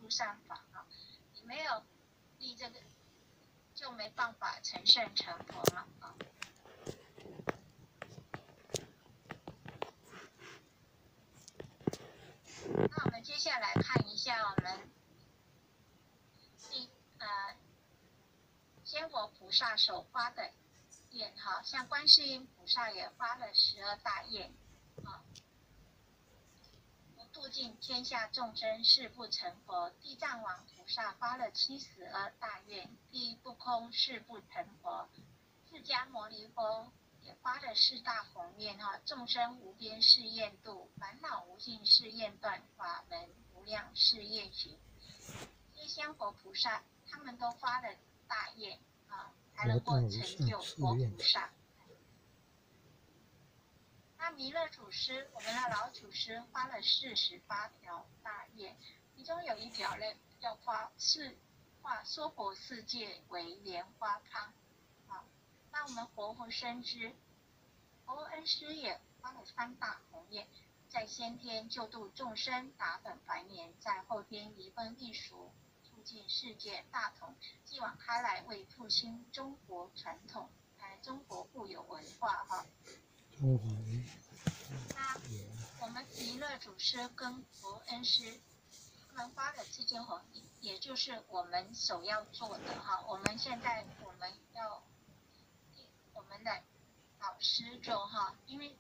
出善法啊，你没有立这个，就没办法成圣成佛嘛啊。那我们接下来看一下我们仙佛菩萨所发的愿哈，像观世音菩萨也发了12大愿啊。度尽天下众生誓不成佛，地藏王菩萨发了72大愿，第一不空誓不成佛。释迦牟尼佛也发了4大宏愿哈，众生无边誓愿度，烦恼无尽誓愿断，法门无量誓愿行。这些仙佛菩萨他们都发了大愿啊，才能够成就佛菩萨。那弥勒祖师，我们的老祖师发了48条大愿，其中有一条呢，叫化娑婆世界为莲花汤。啊，那我们活佛深知，佛恩师也发了3大宏愿，在先天救度众生，达本繁衍；在后天移风易俗，促进世界大同，继往开来，为复兴中国传统，中国固有文化哈。那我们弥勒祖师跟佛恩师他们发的这件宏愿，也就是我们首要做的哈。我们现在我们要我们的老师做哈，因为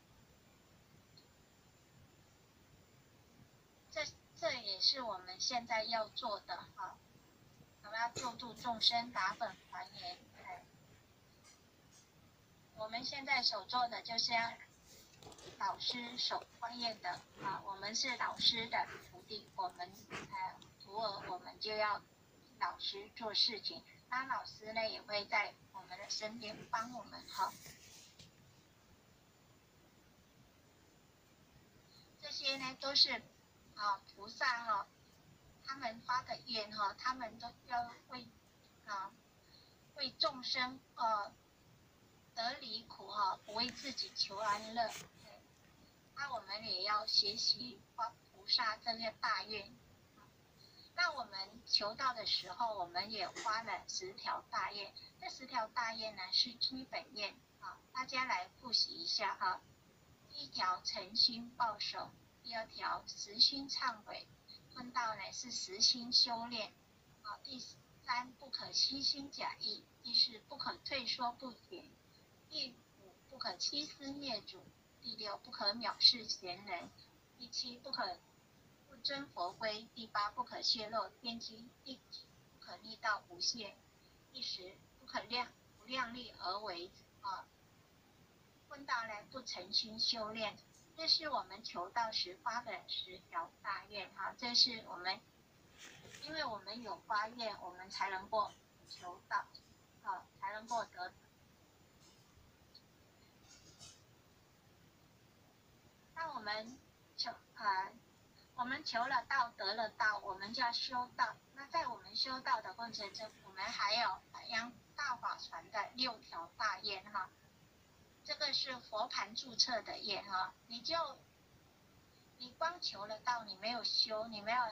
这也是我们现在要做的哈。我们要救度众生，达本繁衍。我们现在所做的就是要老师所发愿的啊，我们是老师的徒弟，我们徒儿，我们就要老师做事情，那老师呢也会在我们的身边帮我们哈。这些呢都是菩萨哈，他们发的愿哈，他们都要为众生得离苦哈，不为自己求安乐。那我们也要学习发菩萨这些大愿。那我们求道的时候，我们也发了10条大愿。这10条大愿呢是基本愿啊，大家来复习一下哈。第1条诚心报守，第2条实心忏悔，分道呢是实心修炼啊。第3不可虚心假意，第4不可退缩不前，第5不可欺师灭祖，第6不可藐视贤人，第7不可不遵佛规，第8不可泄露天机，第9不可逆道无限，第10不可不量力而为分道呢不诚心修炼。这是我们求道时发的10条大愿哈，这是我们因为我们有发愿，我们才能够求道才能够得。那我们求了道得了道，我们就要修道。那在我们修道的过程中，我们还有扬大法传的6条大愿哈。这个是佛盘注册的愿哈，你光求了道，你没有修，你没有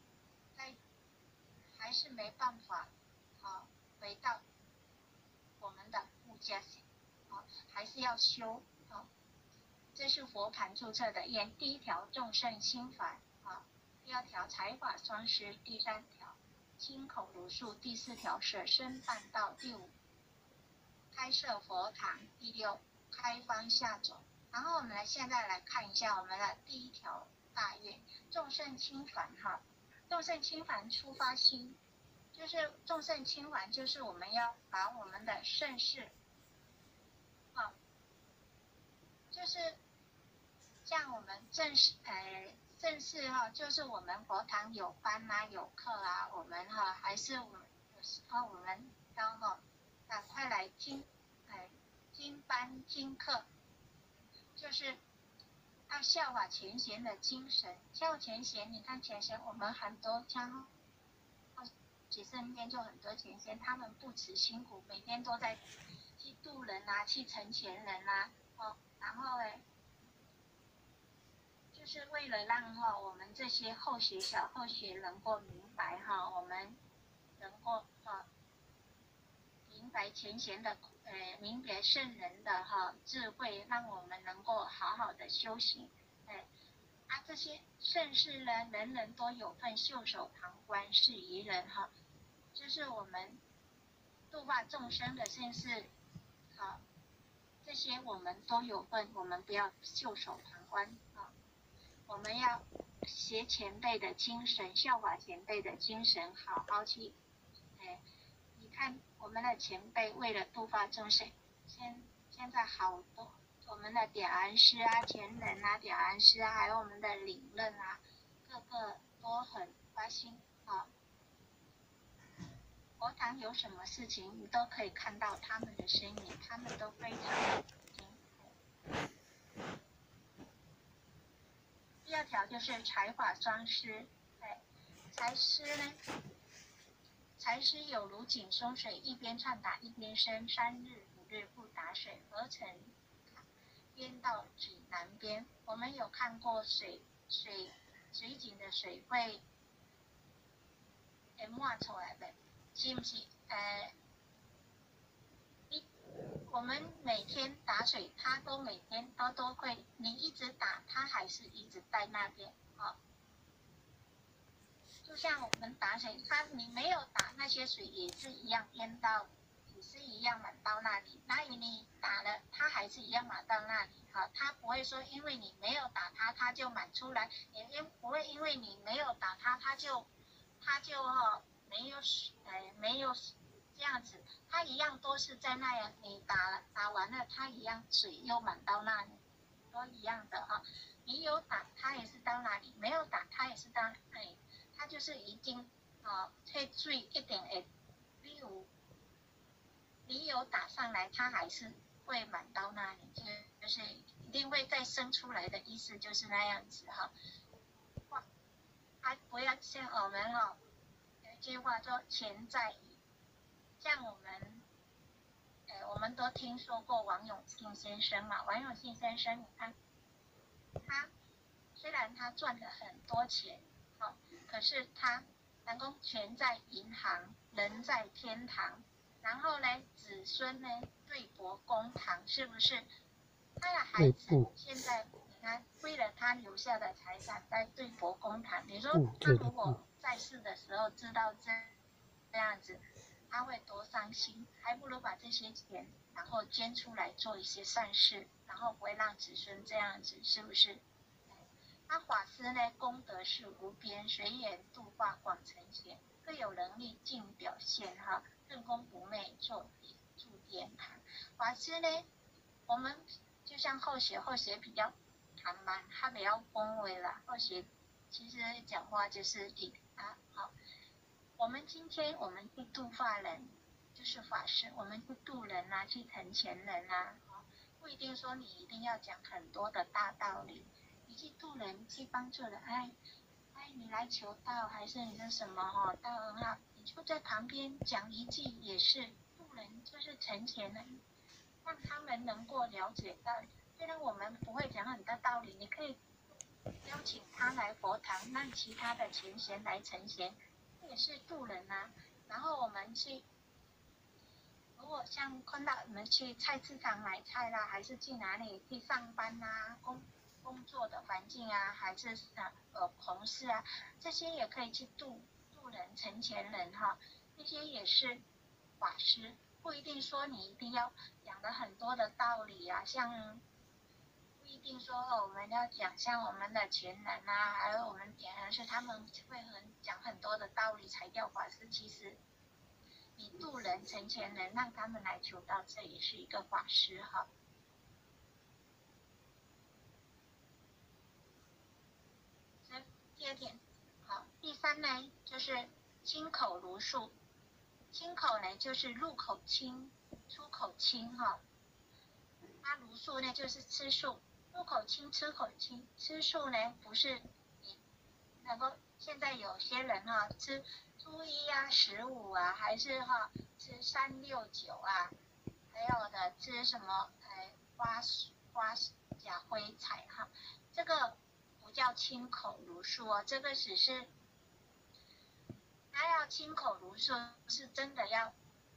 还是没办法回到我们的物价性还是要修这是佛盘注册的愿。第1条众圣心烦第2条财法双施，第3条亲口如数，第4条舍身办道，第5开设佛堂，第6开方下走。然后我们现在来看一下我们的第1条大愿，众圣亲烦哈。众圣亲烦出发心，就是众圣亲烦，就是我们要把我们的盛世就是像我们正式就是我们佛堂有班有课我们还是我们有时候我们要赶快来听班听课，就是要效法前贤的精神。效前贤，你看前贤我们很多像其实身边就很多前贤，他们不辞辛苦，每天都在去度人去成全人然后就就是为了让我们这些后学能够明白我们能够明白前贤的明白圣人的智慧，让我们能够好好的修行。这些盛世呢，人人都有份，袖手旁观是愚人这是我们度化众生的心事这些我们都有份，我们不要袖手旁观我们要学前辈的精神，效法前辈的精神，好好去你看我们的前辈为了度化众生，现在好多我们的点安师前人点安师还有我们的领任个个都很发心佛堂有什么事情，你都可以看到他们的身影，他们都非常的第二条就是财法双施，财施呢？财施有如井松水，一边唱打一边生，3日5日不打水，何曾淹到指南边？我们有看过水井的水会漫出来的，是不是？我们每天打水，它都每天都会，你一直打，它还是一直在那边就像我们打水，你没有打那些水也是一样淹到，也是一样满到那里。那你打了，它还是一样满到那里它不会说因为你没有打它就满出来，也不会因为你没有打它就没有这样子，它一样都是在那样，你打完了，它一样水又满到那里，都一样的你有打，它也是到那里；没有打，它也是到那里。它就是一定会水一定会，你有打上来，它还是会满到那里，就是一定会再生出来的意思，就是那样子还不要像我们有一句话说钱在像我们都听说过王永庆先生嘛，王永庆先生，你看他虽然他赚了很多钱可是他能够钱在银行，人在天堂，然后呢，子孙呢对簿公堂，是不是？他的孩子现在你看，为了他留下的财产在对簿公堂，你说他如果在世的时候知道这样子，他会多伤心，还不如把这些钱然后捐出来做一些善事，然后不会让子孙这样子，是不是？他法师呢，功德是无边，随缘度化广成贤，各有能力尽表现正功不昧，做助殿堂。法师呢，我们就像后学比较坦蛮，他比较恭维啦。后学其实讲话就是我们今天我们去度化人，就是法师，我们去度人去成全人不一定说你一定要讲很多的大道理。你去度人，去帮助人，你来求道还是你是什么道很好，你就在旁边讲一句也是度人，就是成全人，让他们能够了解到。虽然我们不会讲很多道理，你可以邀请他来佛堂，让其他的前贤来成贤，这也是度人然后我们去。如果像看到我们去菜市场买菜啦，还是去哪里去上班工作的环境还是同事这些也可以去度人成全人这些也是法师，不一定说你一定要讲的很多的道理像不一定说我们要讲像我们的前人还有我们点人是他们会讲很多的道理才叫法师，其实你度人成全人，让他们来求道，这也是一个法师这第二点第三呢就是清口如漱，清口呢就是入口清，出口清它如漱呢就是吃素，入口清吃口清，吃素呢不是你能够现在有些人吃初一15还是吃369还有的吃什么花甲灰彩这个不叫清口如数哦，这个只是他要清口如数，是真的要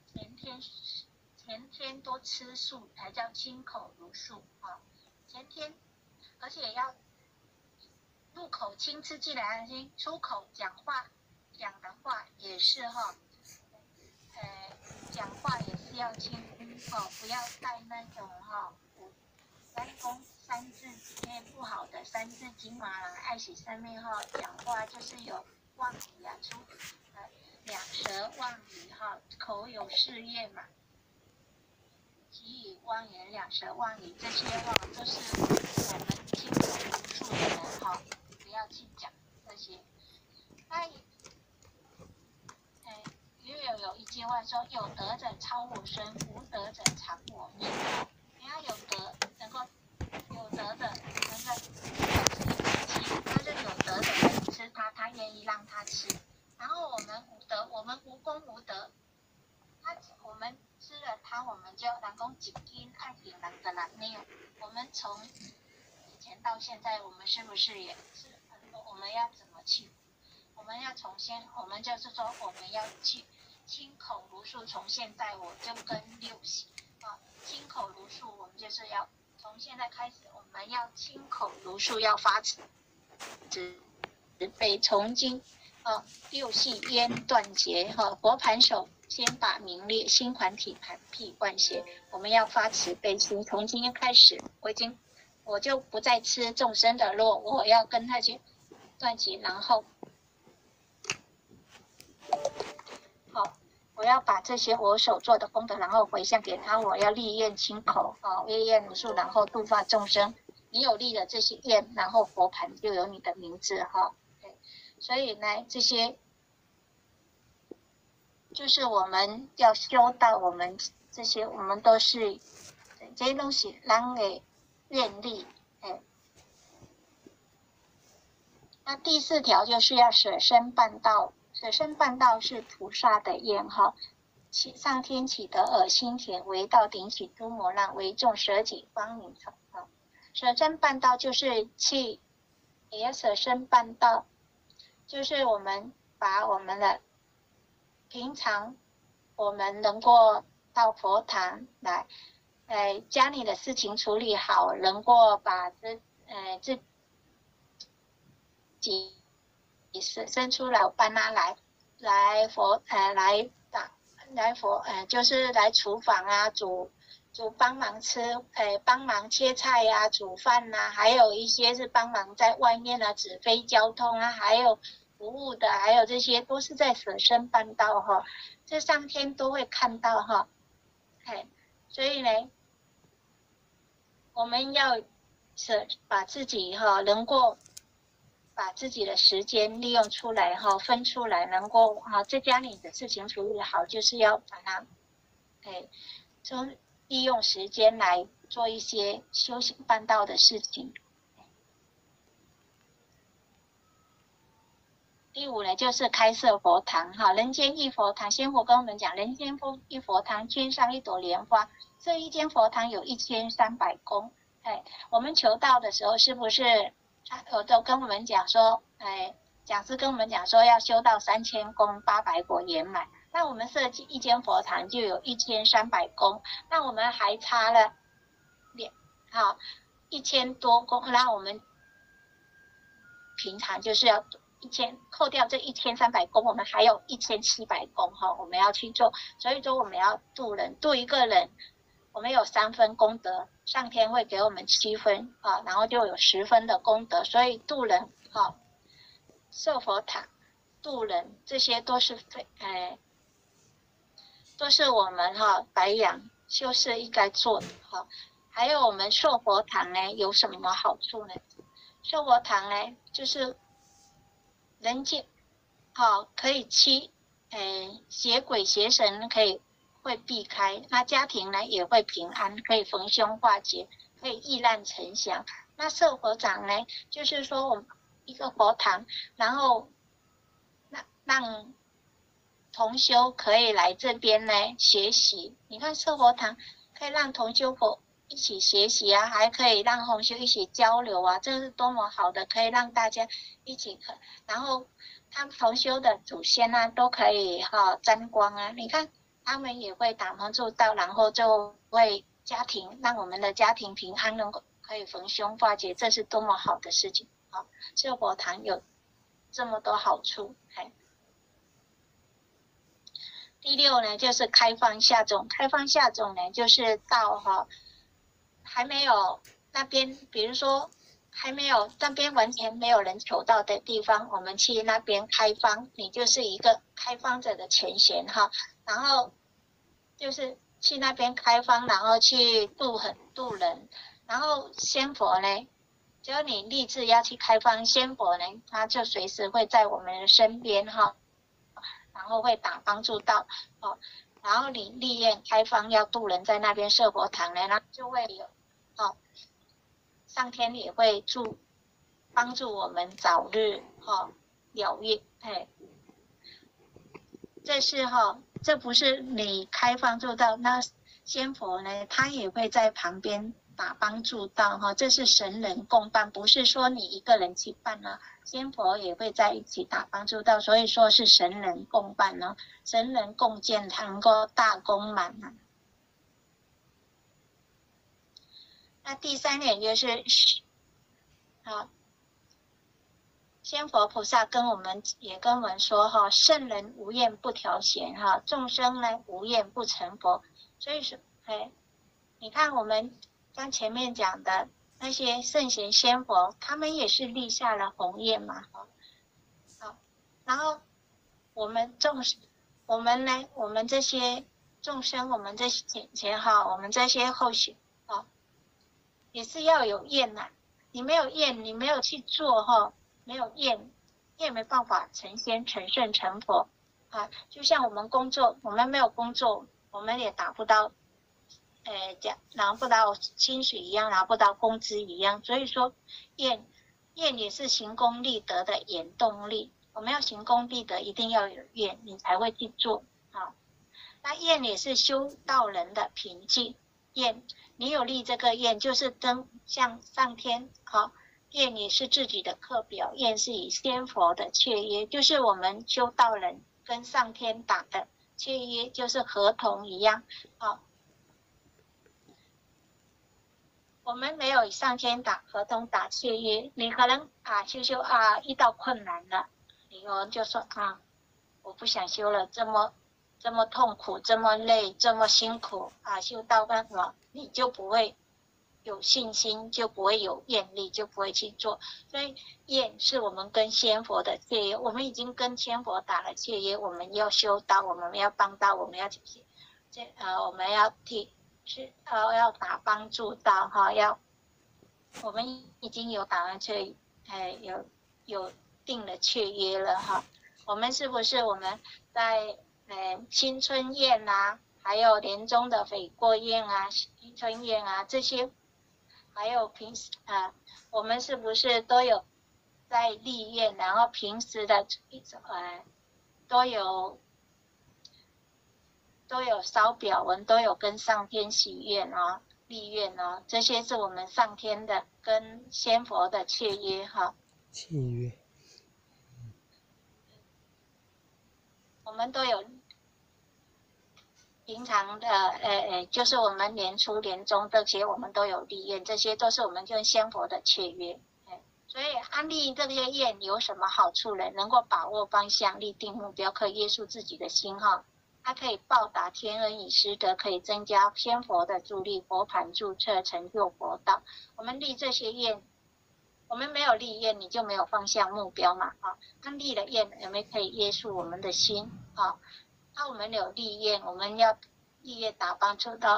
前天多吃素才叫清口如数啊。前天，而且要入口清，吃进来安心，出口讲的话也是哈，讲话也是要清哦，不要带那种三字里面不好的三字经嘛，爱惜上面讲话就是有妄语啊，两舌妄语口有是业嘛，绮语妄言，两舌妄语，这些都是我们清楚无数的人不要去讲这些。有一句话说，有德者超我身，无德者藏我命。你要有德，能够有德的，能够吃，他就有德的人吃他愿意让他吃。然后我们无德，我们无功无德，我们吃了它，我们就人讲一斤爱顶人的人没有。我们从以前到现在，我们是不是也是很多？我们要怎么去？我们要我们就是说，我们要去清口如数。从现在我就跟六喜清口如数，我们就是要从现在开始，我们要清口如数，要发慈悲。从今六系焉断绝佛盘手先把名列，心还体盘辟万邪。我们要发慈悲心，从今天开始，我就不再吃众生的肉，我要跟他去断绝，然后我要把这些我所做的功德，然后回向给他。我要立愿清口业愿无数，然后度化众生。你有立了这些愿，然后佛盘就有你的名字所以呢，这些就是我们要修到我们这些，我们都是这些东西人的愿力那第4条就是要舍身办道。舍身办道是菩萨的愿上天启得耳心田，为道顶起诸魔浪，为众舍己方名成舍身办道就是也舍身办道，就是我们把我们的平常我们能够到佛堂来家里的事情处理好，能够把自己生出来搬他来佛就是来厨房煮帮忙吃帮忙切菜煮饭还有一些是帮忙在外面指挥交通还有服务的，还有这些都是在舍身办道这上天都会看到所以呢，我们要把自己能够把自己的时间利用出来分出来，能够在家里的事情处理好，就是要把它就利用时间来做一些修行办道的事情。第5呢，就是开设佛堂人间一佛堂。仙佛跟我们讲，人间一佛堂，天上一朵莲花。这一间佛堂有1300功。我们求道的时候，是不是我都跟我们讲说，讲师跟我们讲说要修到3000功800果圆满。那我们设计一间佛堂就有1300功，那我们还差了1000多功，那我们平常就是要扣掉这1300功，我们还有1700功我们要去做。所以说我们要度人，度一个人，我们有3分功德，上天会给我们7分然后就有10分的功德。所以度人设佛堂度人，这些都是我们白羊修士应该做的还有我们设佛堂呢有什么好处呢？设佛堂呢就是人间可以邪鬼邪神会避开，那家庭呢也会平安，可以逢凶化吉，可以易难成祥。那设佛堂呢，就是说我们一个佛堂，然后让同修可以来这边呢学习。你看设佛堂可以让同修一起学习啊，还可以让同学一起交流啊，这是多么好的，可以让大家一起然后他们同修的祖先啊都可以沾光啊，你看他们也会打帮助到，然后就会让我们的家庭平安，能够可以逢凶化吉，这是多么好的事情啊！救佛堂有这么多好处。第六呢，就是开放下种。开放下种呢，就是到还没有那边，比如说还没有那边完全没有人求到的地方，我们去那边开放，你就是一个开放者的前贤然后就是去那边开放，然后去度人，然后仙佛呢，只要你立志要去开放，仙佛呢，他就随时会在我们的身边然后会帮助到然后你立愿开放要度人，在那边设佛堂呢，那就会有上天也会帮助我们早日了愿。这不是你开放做到，那仙佛呢，他也会在旁边打帮助到这是神人共办，不是说你一个人去办仙佛也会在一起打帮助到，所以说是神人共办神人共建，才能够大功满那第三点就是仙佛菩萨跟我们说圣人无厌不调闲众生呢无厌不成佛。所以说你看我们刚前面讲的那些圣贤仙佛，他们也是立下了宏愿嘛然后我们这些众生，我们这些我们这些后续也是要有愿你没有愿，你没有去做没有愿，你也没办法成仙成圣成佛就像我们工作，我们没有工作，我们也拿不到薪水一样，拿不到工资一样。所以说愿也是行功立德的原动力，我们要行功立德，一定要有愿，你才会去做那愿也是修道人的凭据，愿你有立这个愿，就是向上天愿也是自己的课表，愿是以仙佛的契约，就是我们修道人跟上天打的契约，就是合同一样我们没有上天打合同打契约，你可能修遇到困难了，你有人就说我不想修了，这么痛苦，这么累，这么辛苦修道干什么？你就不会有信心，就不会有愿力，就不会去做。所以愿是我们跟仙佛的契约，我们已经跟仙佛打了契约，我们要修道，我们要帮到，我们要我们要要打帮助到我们已经有打完有定了契约了我们是不是我们在新春宴还有年终的悔过宴新春宴这些，还有平时我们是不是都有在立愿，然后平时的都有烧表文，都有跟上天许愿立愿这些是我们上天的跟仙佛的契约契约。 我们都有平常的就是我们年初年终这些我们都有立愿，这些都是我们跟仙佛的契约所以安立这些愿有什么好处呢？能够把握方向，立定目标，可以约束自己的心它可以报答天恩以施德，可以增加仙佛的助力，佛盘注册，成就佛道。我们立这些愿，我们没有立愿，你就没有方向目标嘛那立了愿，有没有可以约束我们的心那我们有立愿，我们要立愿打帮助到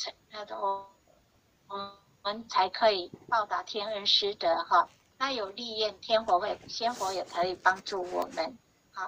我们才可以报答天恩施德那有立愿，仙佛也可以帮助我们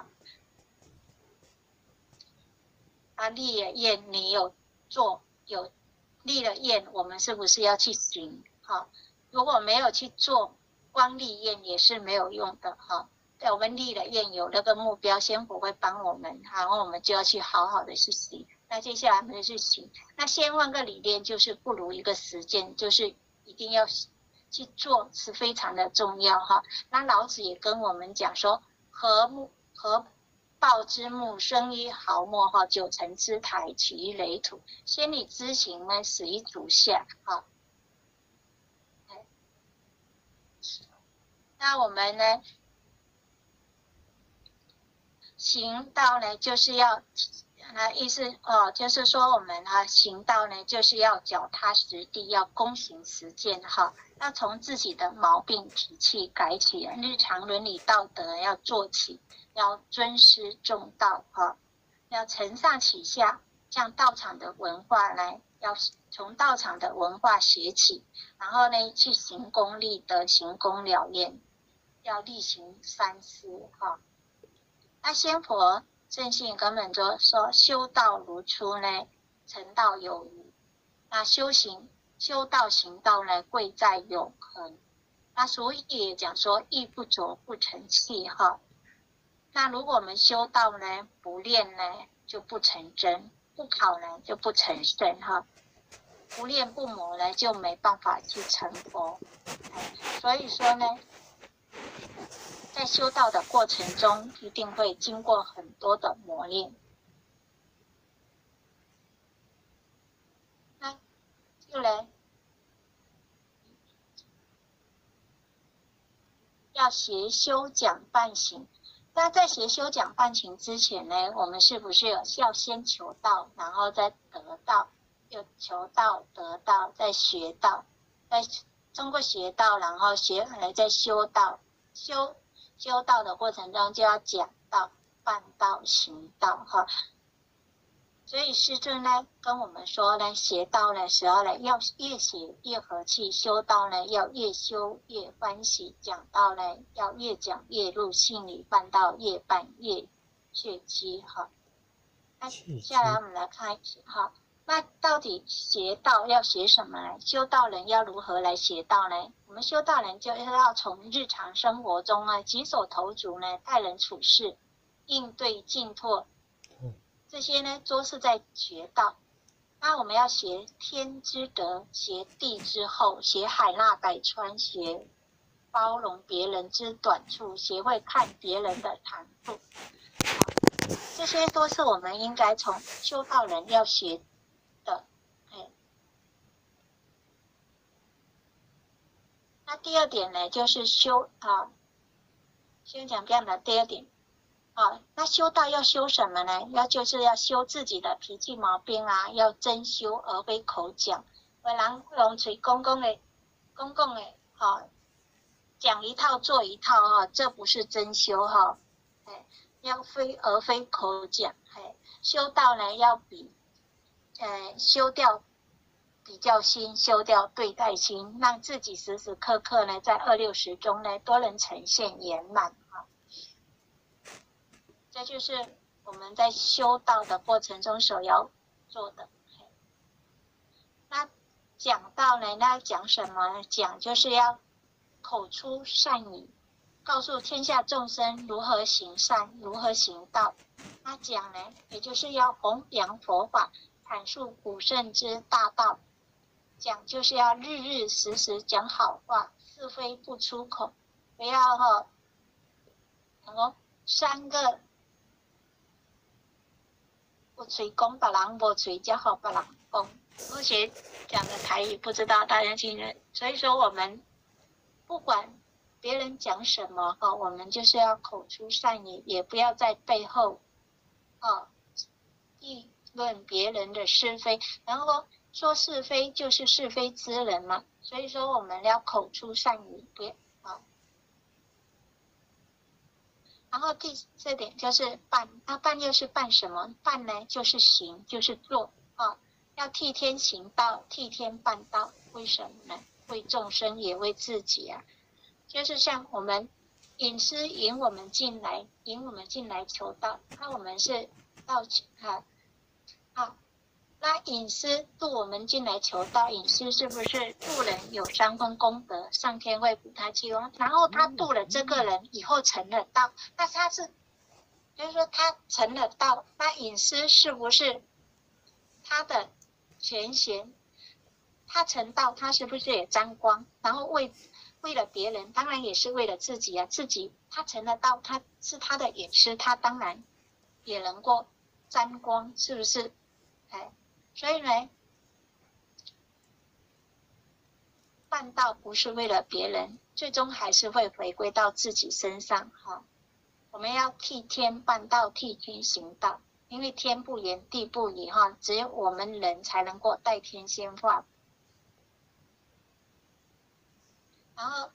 立了愿，你有立了愿，我们是不是要去行如果没有去做，光立愿也是没有用的我们立了愿，有那个目标，仙佛会帮我们然后我们就要去好好的去行， 那接下来我们是行。那先问个理念，就是不如一个实践，就是一定要去做，是非常的重要哈。那老子也跟我们讲说，何抱之木，生于毫末哈，九层之台，起于垒土。先以知行呢，始于足下哈。那我们呢，行道呢，就是要意思就是说我们行道呢，就是要脚踏实地，要躬行实践哈，要从自己的毛病脾气改起，日常伦理道德要做起，要尊师重道哈，要承上启下，像道场的文化呢，要从道场的文化学起，然后呢，去行功立德，行功了愿，要力行三思哈。那仙佛正信根本就说修道如初呢，成道有余。那修道行道呢，贵在永恒。那所以也讲说意不着不成器哈。那如果我们修道呢，不练呢就不成真，不考呢就不成圣哈，不练不磨呢就没办法去成佛。所以说呢，在修道的过程中，一定会经过很多的磨练。那就来要学修讲伴行。那在学修讲伴行之前呢，我们是不是要先求道，然后再得道，又求道得道，再学道，再通过学道，然后再修道。修道的过程中就要讲道、办道、行道哈。所以师尊呢跟我们说呢，学道的时候呢，要越学越和气；修道呢，要越修越欢喜；讲道呢，要越讲越入心里；办道越办越血气哈。那接下来我们来看哈，那到底学道要学什么呢？修道人要如何来学道呢？我们修道人就是要从日常生活中呢，举手投足呢，待人处事、应对进退，这些呢都是在学道。那我们要学天之德，学地之厚，学海纳百川，学包容别人之短处，学会看别人的长处。这些都是我们应该从修道人要学的。那第二点呢，就是先讲这样的第二点。那修道要修什么呢？就是要修自己的脾气毛病啊，要真修而非口讲。有人用嘴公共的讲一套做一套这不是真修要而非口讲。修道呢要修掉比较心，修掉对待心，让自己时时刻刻呢在260中呢都能呈现圆满这就是我们在修道的过程中所要做的。那讲道呢，那讲什么呢？讲就是要口出善语，告诉天下众生如何行善，如何行道。那讲呢，也就是要弘扬佛法，阐述古圣之大道。讲就是要日日时时讲好话，是非不出口，不要三个有嘴讲别人，无嘴才好别人讲。而且讲的台语不知道大家听得，所以说我们不管别人讲什么我们就是要口出善语，也不要在背后议论别人的是非，然后说是非就是是非之人嘛。所以说我们要口出善语，不要然后第四点就是办，办又是办什么？办呢就是行，就是做要替天行道，替天办道。为什么呢？为众生也为自己就是像我们引师引我们进来求道，那我们是道那引师度我们进来求道，引师是不是度人有3分功德，上天会补他气功？然后他度了这个人以后成了道，那就是说他成了道，那引师是不是他的前贤，他成道，他是不是也沾光？然后为了别人，当然也是为了自己啊。自己他成了道，他是他的演师，他当然也能够沾光，是不是？哎，所以呢，办道不是为了别人，最终还是会回归到自己身上哈。我们要替天办道，替君行道，因为天不言，地不语哈，只有我们人才能够代天先化。然后，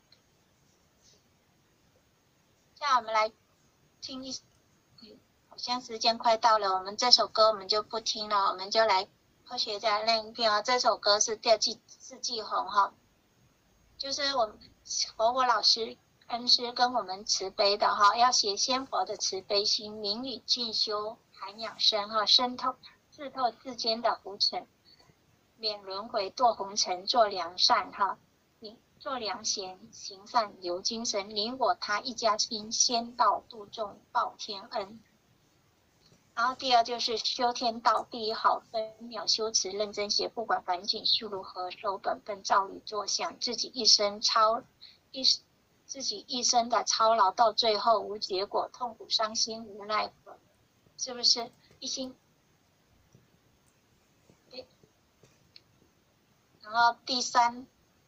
现在我们来听好像时间快到了，我们这首歌我们就不听了，我们就来科学家练一遍啊。这首歌是四季红哈，就是我们佛老师恩师跟我们慈悲的哈，要学仙佛的慈悲心，明理进修涵养生哈，刺透世间的浮尘，免轮回堕红尘，做良善哈。做良贤，行善留精神，你我他一家亲，先道度众报天恩。然后第二就是修天道，第一好分秒修持，认真学，不管环境是如何，守本分，照理作想，自己一生的操劳到最后无结果，痛苦伤心无奈何，是不是？一心。然后第三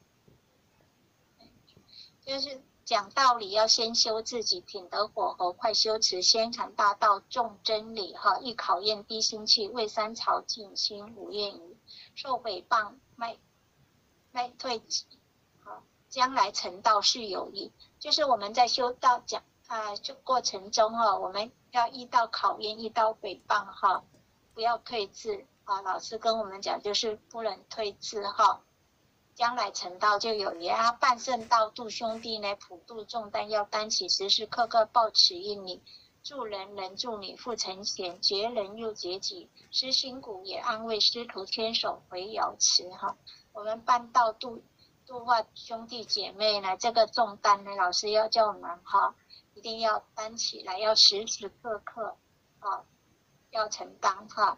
就是讲道理要先修自己，品德火候，快修持，先传大道，重真理哈，易考验，低心气，为三朝尽心，无厌语，受诽谤，迈退己，好，将来成道是有益。就是我们在修道就过程中哈，我们要遇到考验，遇到诽谤哈，不要退志啊。老师跟我们讲，就是不能退志哈。将来成道就有益啊！办圣道度兄弟呢，普度重担要担起，时时刻刻抱持应理，助人人助你，复成贤，结人又结己，施辛苦也安慰，师徒牵手回瑶池哈。我们办道度化兄弟姐妹呢，这个重担呢，老师要叫我们哈，一定要担起来，要时时刻刻啊，要承担哈。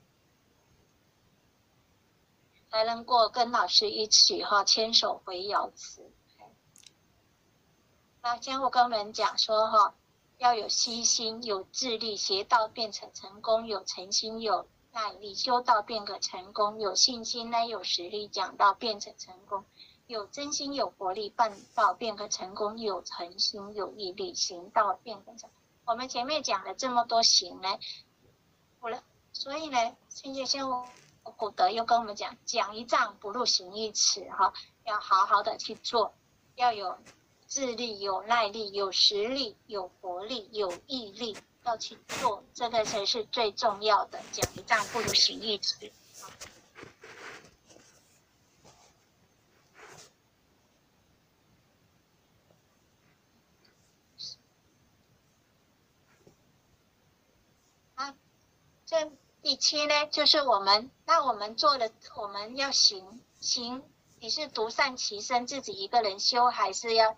才能够跟老师一起哈牵手回瑶池。那今天我跟我们讲说哈，要有悉心，有智力，学道变成成功，有诚心，有耐力，修道变个成功，有信心呢，有实力，讲道变成成功，有真心，有活力，办道变个成功，有诚心，有毅力，行道变个成功。我们前面讲了这么多行呢，所以呢，现在古德又跟我们讲一丈不入行一尺哈，要好好的去做，要有智力，有耐力，有实力，有活力，有毅力，要去做，这个才是最重要的。讲一丈不如行一尺。这第七呢，就是我们做的，我们要行，你是独善其身，自己一个人修，还是要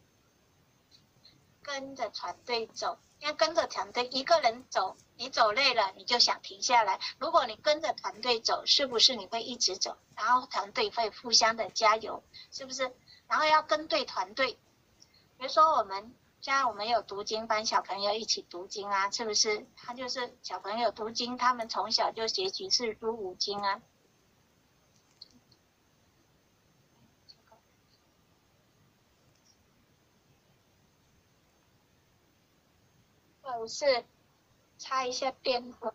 跟着团队走？要跟着团队，一个人走，你走累了，你就想停下来。如果你跟着团队走，是不是你会一直走？然后团队会互相的加油，是不是？然后要跟对团队，比如说现在我们有读经班，小朋友一起读经啊，是不是？他就是小朋友读经，他们从小就学习四书五经啊。或者是插一下电话，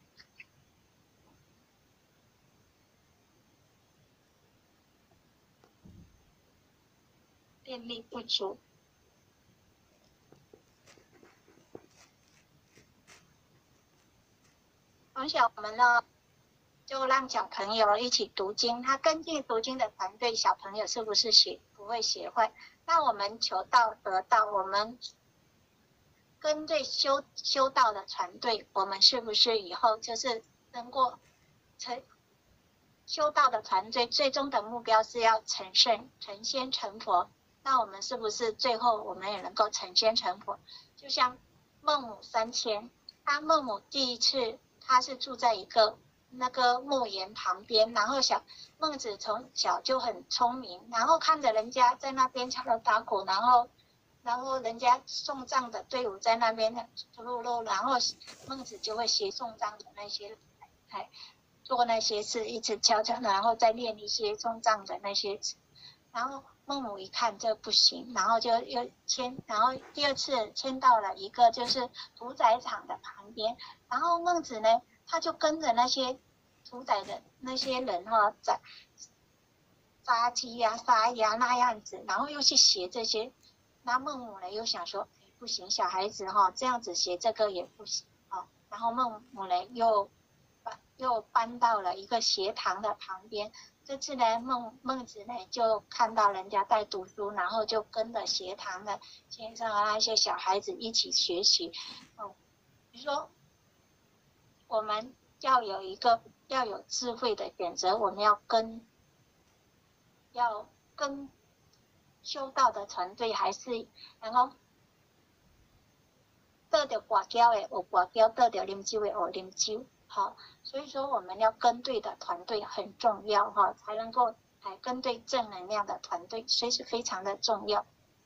电力不足。从小我们呢，就让小朋友一起读经，他根据读经的团队，小朋友是不是不会学坏？那我们求道得道，我们跟对修道的团队，我们是不是以后就是能够修道的团队最终的目标是要成圣、成仙、成佛？那我们是不是最后我们也能够成仙成佛？就像孟母三迁，孟母第一次他是住在一个那个墓园旁边，然后孟子从小就很聪明，然后看着人家在那边敲锣打鼓，然后人家送葬的队伍在那边路路，然后孟子就会学送葬的那些，做那些事，一直敲敲，然后再练一些送葬的那些词。然后孟母一看这不行，然后就又然后第二次迁到了一个就是屠宰场的旁边，然后孟子呢，他就跟着那些屠宰的那些人杀鸡呀、杀鸭那样子，然后又去学这些。那孟母呢又想说，不行，小孩子这样子学这个也不行然后孟母呢又搬到了一个学堂的旁边。这次呢，孟子呢就看到人家在读书，然后就跟着学堂的先生那些小孩子一起学习。比如说，我们要有智慧的选择，我们要跟修道的团队，还是然后得到挂胶的有挂胶，得到啉酒的有啉酒。所以说我们要跟对的团队很重要才能够跟对正能量的团队，所以是非常的重要。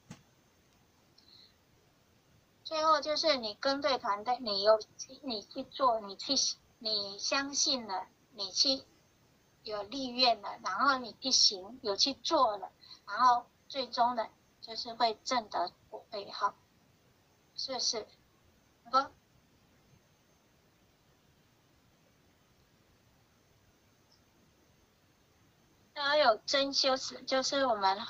最后就是你跟对团队，你去做，你相信了，你去有立愿了，然后你去行，有去做了，然后最终的就是会证得果位是不是？还有真修持，就是我们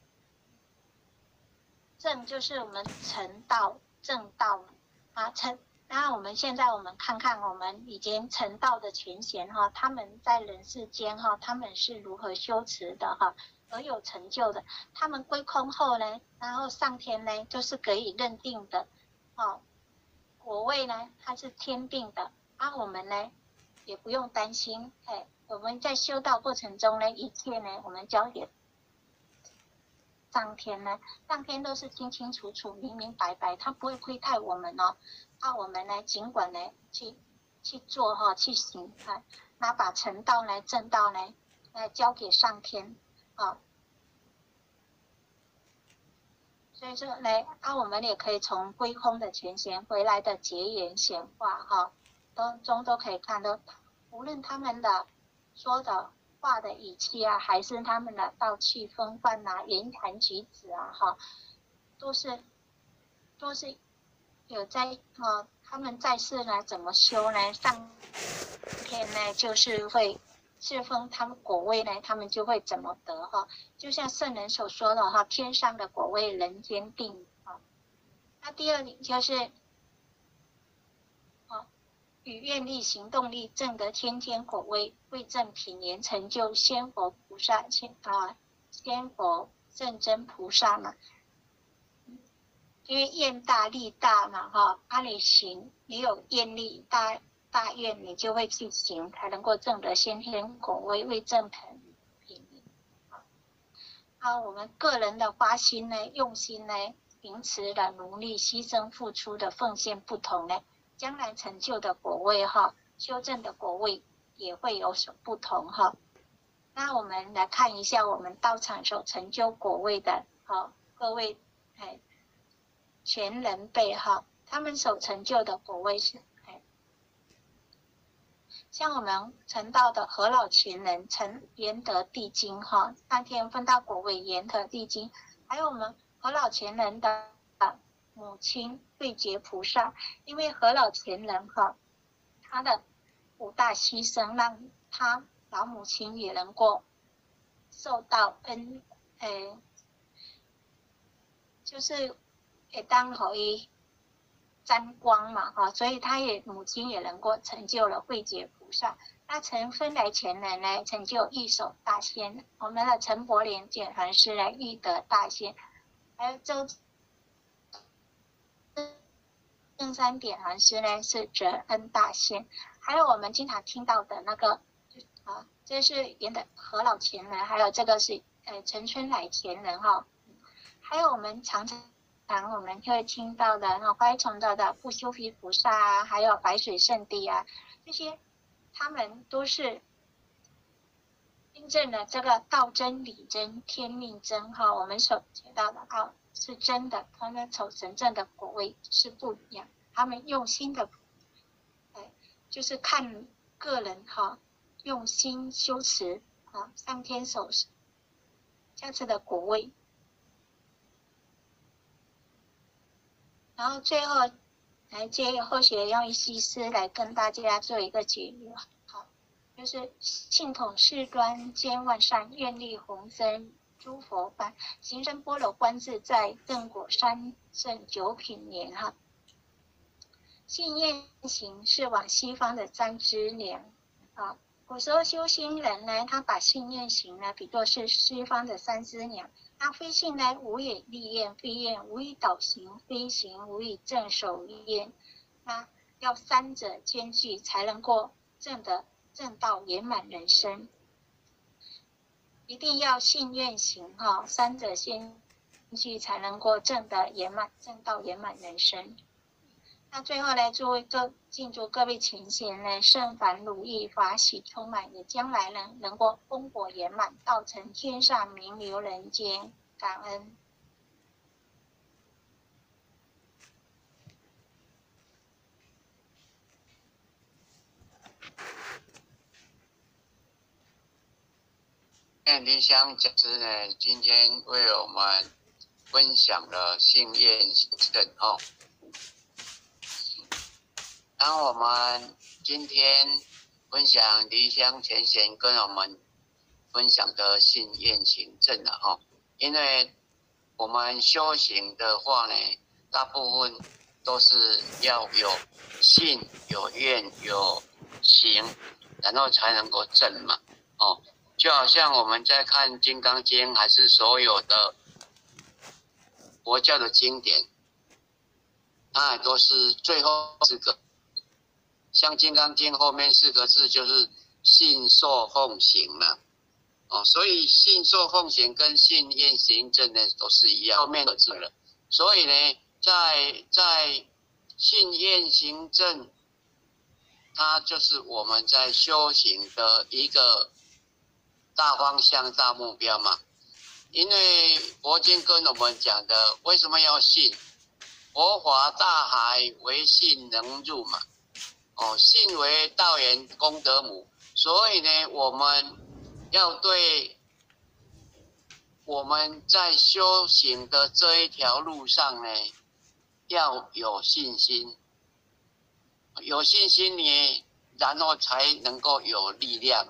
正就是我们成道正道那我们现在看看我们已经成道的前贤他们在人世间他们是如何修持的而有成就的。他们归空后呢，然后上天呢就是可以认定的果位呢它是天定的我们呢也不用担心我们在修道过程中呢，一切呢我们交给上天呢，上天都是清清楚楚、明明白白，他不会亏待我们我们呢，尽管呢去做去行那把成道呢、正道呢，交给上天所以说呢，我们也可以从归空的前贤回来的结缘显化都可以看到，无论他们的说的话的语气还是他们的道气风范言谈举止都是有在他们在世呢怎么修呢？上天呢就是会赐封他们果位呢，他们就会怎么得就像圣人所说的天上的果位，人间定那第二点就是与愿力、行动力证得天间果位，位证品言成就仙佛菩萨仙佛正真菩萨嘛。因为愿大力大嘛你行，你有愿力大愿，你就会去行，才能够证得先天果位，位证品我们个人的发心呢、用心呢、平时的努力、牺牲付出的奉献不同呢，将来成就的果位修正的果位也会有所不同那我们来看一下我们道场所成就果位的各位全人辈他们所成就的果位是像我们成道的何老前人成圆德地经当天分到果位圆德地经，还有我们何老前人的母亲慧觉菩萨，因为何老前人他的五大牺牲，让他老母亲也能够受到就是也当可以沾光嘛所以他母亲也能够成就了慧觉菩萨。那陈芬来前人呢，成就玉手大仙，我们的陈伯莲简传师呢，玉德大仙，还有周正山点传师呢是哲恩大仙，还有我们经常听到的那个这是原的何老前人，还有这个是陈春来前人还有我们常我们会听到的怀崇的不修毗菩萨还有白水圣地这些他们都是印证了这个道真、理真、天命真哈，我们所学到的是真的，他们守神正的果位是不一样，他们用心的，就是看个人哈，用心修持啊，上天守这样子的果位。然后最后来借后学用西施来跟大家做一个结语，好，就是信统事端兼万善，愿力宏深诸佛般，行深般若观自在，正果三圣九品莲哈。信愿行是往西方的三支粮啊。古时候修心人呢，他把信愿行呢比作是西方的三支粮。那非信呢，无以立愿，非愿无以导行，非行无以正守愿。那要三者兼具，才能够正道圆满人生。一定要信愿行哈，三者兼具才能够正道圆满人生。那最后来敬祝各位前贤呢，圣凡如意，法喜充满，也将来呢能够功果圆满，道成天上，名留人间。感恩。 林香讲师呢，今天为我们分享了信愿行证哦。当我们今天分享离乡前贤跟我们分享的信愿行证了哈，因为我们修行的话呢，大部分都是要有信、有愿、有行，然后才能够证嘛哦。就好像我们在看《金刚经》，还是所有的佛教的经典，它都是最后4个。像《金刚经》后面4个字就是信受奉行嘛，哦，所以信受奉行跟信愿行证呢都是一样后面的字了。所以呢，在信愿行证，它就是我们在修行的一个大方向、大目标嘛。因为佛经跟我们讲的，为什么要信？佛法大海，唯信能入嘛。哦，信为道源功德母，所以呢，我们要对我们在修行的这一条路上呢，要有信心。有信心呢，然后才能够有力量。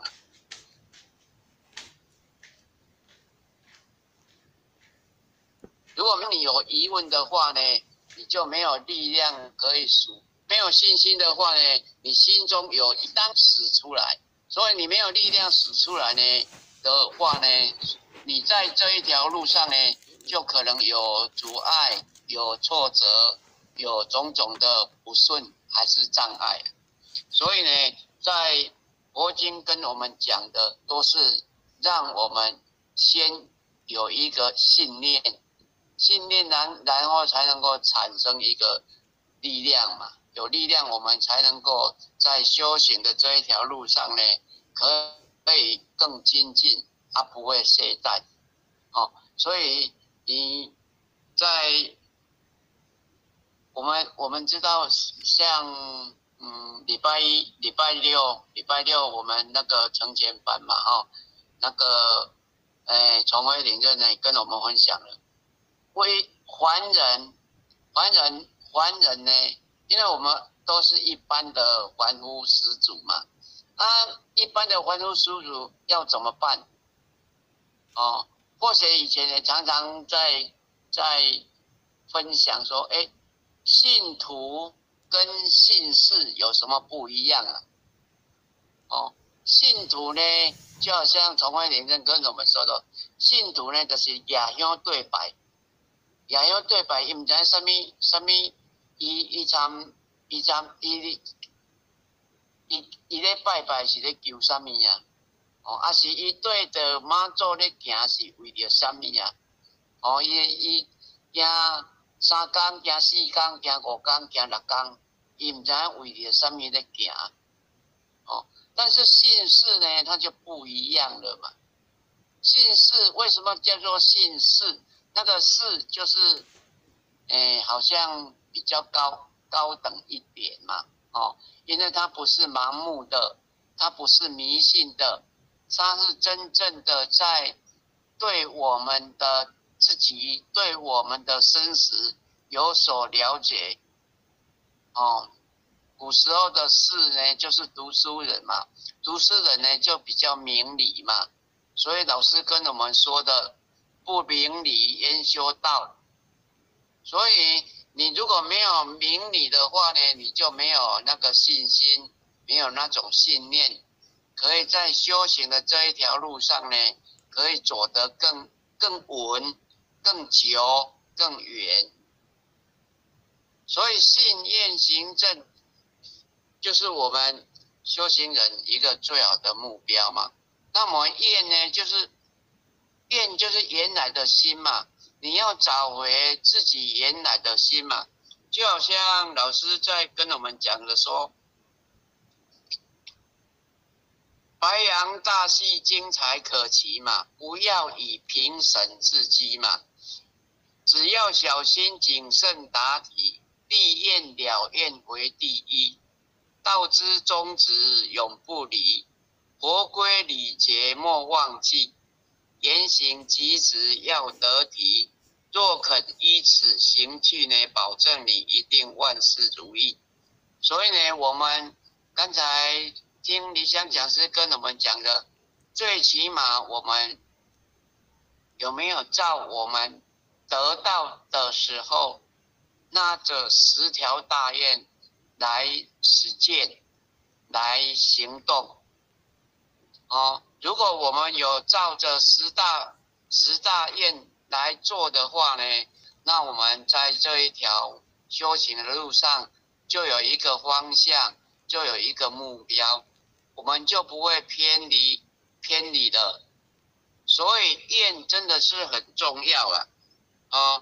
如果你有疑问的话呢，你就没有力量可以数。没有信心的话呢，你心中有一当使出来，所以你没有力量使出来呢的话呢，你在这一条路上呢，就可能有阻碍、有挫折、有种种的不顺还是障碍。所以呢，在佛经跟我们讲的都是让我们先有一个信念，信念然后才能够产生一个力量嘛。有力量，我们才能够在修行的这一条路上呢，可以更精进，不会懈怠。哦，所以你在我们知道，像礼拜一、礼拜六我们那个成全班嘛，哦，那个崇辉领袖呢跟我们分享了，为还人呢。因为我们都是一般的凡夫始祖嘛，一般的凡夫始祖要怎么办？哦，或许以前也常常在分享说，信徒跟信士有什么不一样啊？哦，信徒呢，就好像崇辉先生跟我们说的，信徒呢就是亚香对白，亚香对白，伊唔知什么。伊咧拜拜是咧求什么呀？哦，啊是伊对着妈祖咧行是为着什么呀？哦，伊行3天、行4天、行5天、行6天，伊唔知影为着什么咧行。哦， 但是姓氏呢，它就不一样了嘛。姓氏为什么叫做姓氏？那个氏就是，好像比较高等一点嘛，哦，因为它不是盲目的，它不是迷信的，它是真正的在对我们的自己、对我们的生死有所了解，哦。古时候的士呢，就是读书人嘛，读书人呢就比较明理嘛，所以老师跟我们说的，不明理焉修道。所以你如果没有明理的话呢，你就没有那个信心，没有那种信念，可以在修行的这一条路上呢，可以走得更稳、更久、更远。所以信愿行正，就是我们修行人一个最好的目标嘛。那么愿呢，就是原来的心嘛，你要找回自己原来的心嘛。就好像老师在跟我们讲的说，白羊大戏精彩可期嘛，不要以评审自机嘛，只要小心谨慎答题，立愿了愿为第一。道之宗旨永不离，佛规礼节莫忘记，言行举止要得体。若肯依此行去呢，保证你一定万事如意。所以呢，我们刚才听理想讲师跟我们讲的，最起码我们有没有照我们得到的时候，那这10条大愿来实践，来行动，哦。如果我们有照着十大愿来做的话呢，那我们在这一条修行的路上就有一个方向，就有一个目标，我们就不会偏离的。所以愿真的是很重要啊，哦。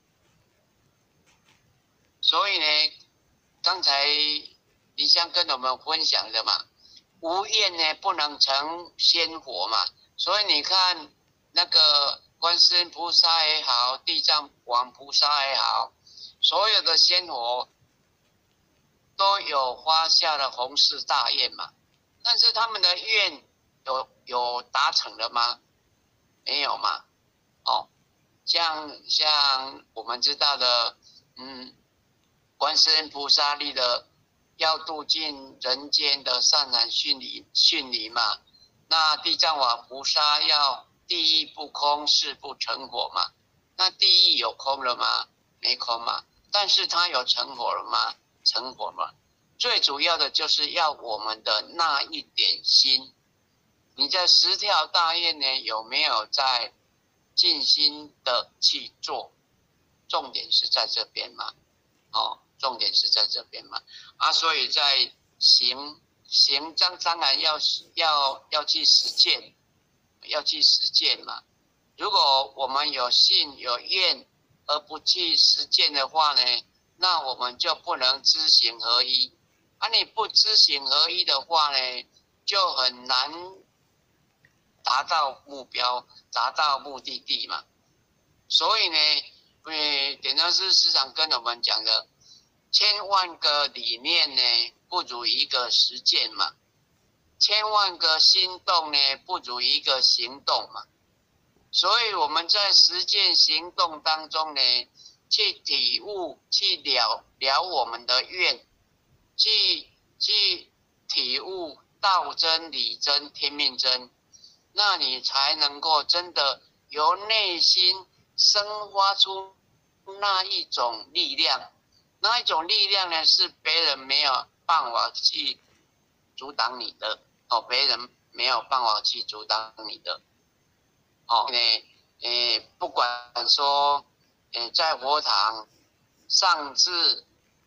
所以呢，刚才李香跟我们分享的嘛，无愿呢不能成仙佛嘛，所以你看那个观世音菩萨也好，地藏王菩萨也好，所有的仙佛都有发下了弘誓大愿嘛，但是他们的愿有达成了吗？没有嘛，哦，像我们知道的，观世音菩萨立的要度尽人间的善男信女嘛，那地藏王菩萨要地狱不空，誓不成佛嘛。那地狱有空了吗？没空嘛。但是它有成佛了吗？成佛了。最主要的就是要我们的那一点心。你在10条大愿呢，有没有在尽心的去做？重点是在这边嘛，哦。重点是在这边嘛，所以在行当然要去实践，要去实践嘛。如果我们有信有愿而不去实践的话呢，那我们就不能知行合一。你不知行合一的话呢，就很难达到目标，达到目的地嘛。所以呢，典藏师时常跟我们讲的，千万个理念呢，不如一个实践嘛；千万个心动呢，不如一个行动嘛。所以我们在实践行动当中呢，去体悟，去了我们的愿，去体悟道真、理真、天命真，那你才能够真的由内心生发出那一种力量。那一种力量呢，是别人没有办法去阻挡你的，哦，别人没有办法去阻挡你的，哦，不管说，在佛堂上至，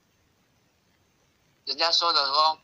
人家说的说，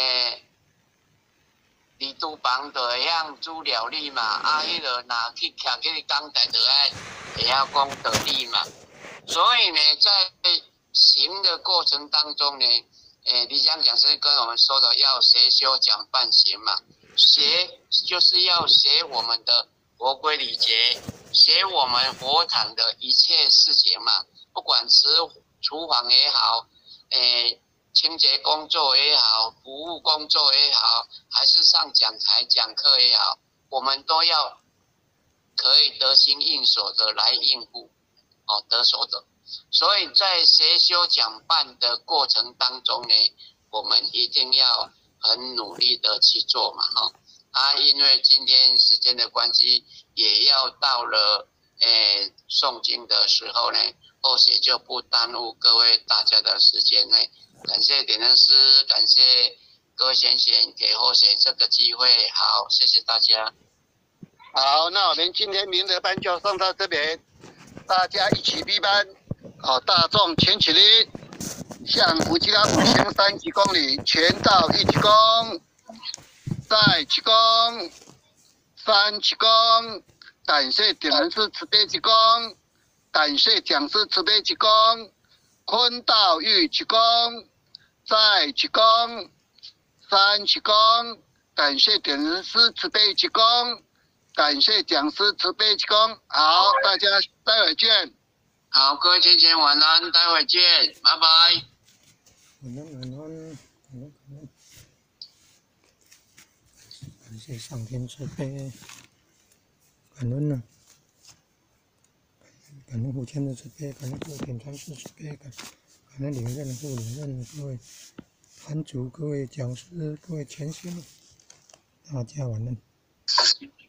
你都帮的像猪了力嘛，迄个哪去徛去讲台就也要讲得力嘛，所以呢，在行的过程当中呢， 理想讲师跟我们说的要学修讲办行嘛，学就是要学我们的佛规礼节，学我们佛堂的一切事情嘛，不管厨房也好，清洁工作也好，服务工作也好，还是上讲台讲课也好，我们都要可以得心应手的来应付，得手的。所以在学修讲办的过程当中呢，我们一定要很努力的去做嘛，因为今天时间的关系，也要到了诵经的时候呢，后续就不耽误各位大家的时间呢。感谢点灯师，感谢各位贤贤给后续这个机会，好，谢谢大家。 好，那我们今天明德班就上到这边，大家一起闭班。大众请起立，向无极拉普行3级公礼，全道1鞠躬，再鞠躬，3鞠躬，感谢点灯师慈悲鞠躬，感谢讲师慈悲鞠躬，坤道玉鞠躬，再鞠躬，3鞠躬，感谢点灯师慈悲鞠躬，感谢讲师慈悲鞠躬。好，大家待会见。 好，各位先生晚安，待会见，拜拜。 晚安。感谢上天慈悲，感恩啊！感恩无谦的慈悲，感恩各位点传师慈悲，感恩领任副领任各位坛主、各位讲师、各位前贤，大家晚安。